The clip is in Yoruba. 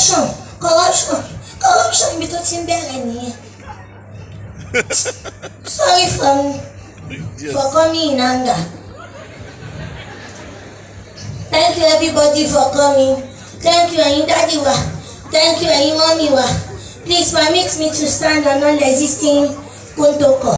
corruption ibi tó ti ń bẹ̀rẹ̀ nìyẹn. Sorry for coming in anger. Thank you everybody for coming. Thank you ẹ̀yin daddy wa. Thank you ẹ̀yin mommy wa. Please permit me to stand on non-existing protocol.